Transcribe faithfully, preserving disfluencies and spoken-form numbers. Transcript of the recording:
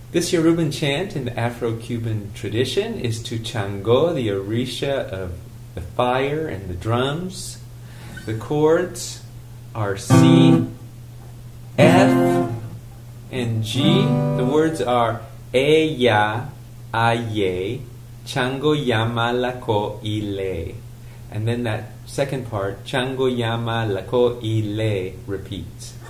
This Yoruban chant in the Afro-Cuban tradition is to Chango, the Orisha of the fire and the drums. The chords are C, F, and G. The words are Ella, Aye, Chango Yamala ko ile. And then that second part, Chango Yamala ko ile, repeats.